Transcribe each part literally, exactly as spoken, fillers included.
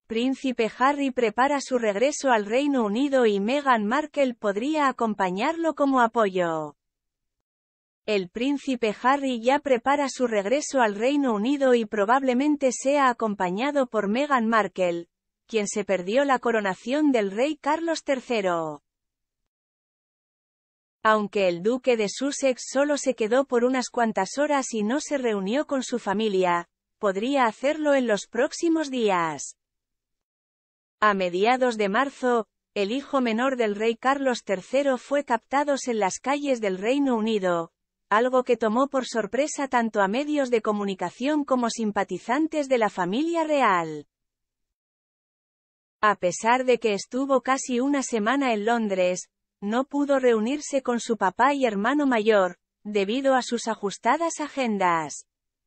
Príncipe Harry prepara su regreso al Reino Unido y Meghan Markle podría acompañarlo como apoyo. El príncipe Harry ya prepara su regreso al Reino Unido y probablemente sea acompañado por Meghan Markle, quien se perdió la coronación del rey Carlos tercero. Aunque el duque de Sussex solo se quedó por unas cuantas horas y no se reunió con su familia, podría hacerlo en los próximos días. A mediados de marzo, el hijo menor del rey Carlos tercero fue captado en las calles del Reino Unido, algo que tomó por sorpresa tanto a medios de comunicación como simpatizantes de la familia real. A pesar de que estuvo casi una semana en Londres, no pudo reunirse con su papá y hermano mayor, debido a sus ajustadas agendas.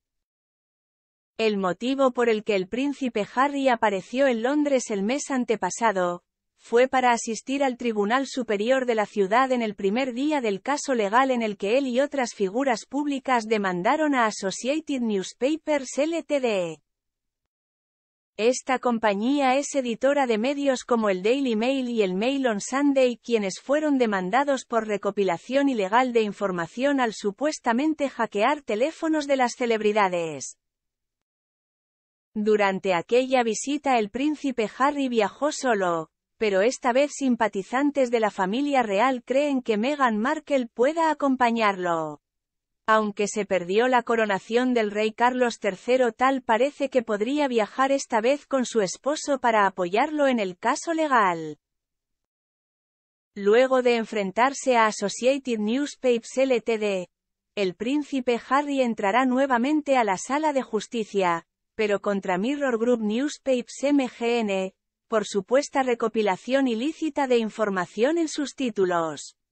El motivo por el que el príncipe Harry apareció en Londres el mes antepasado, fue para asistir al Tribunal Superior de la ciudad en el primer día del caso legal en el que él y otras figuras públicas demandaron a Associated Newspapers Limited. Esta compañía es editora de medios como el Daily Mail y el Mail on Sunday, quienes fueron demandados por recopilación ilegal de información al supuestamente hackear teléfonos de las celebridades. Durante aquella visita el príncipe Harry viajó solo, pero esta vez simpatizantes de la familia real creen que Meghan Markle pueda acompañarlo. Aunque se perdió la coronación del rey Carlos tercero, tal parece que podría viajar esta vez con su esposo para apoyarlo en el caso legal. Luego de enfrentarse a Associated Newspapers Limited, el príncipe Harry entrará nuevamente a la sala de justicia, pero contra Mirror Group Newspapers M G N, por supuesta recopilación ilícita de información en sus títulos.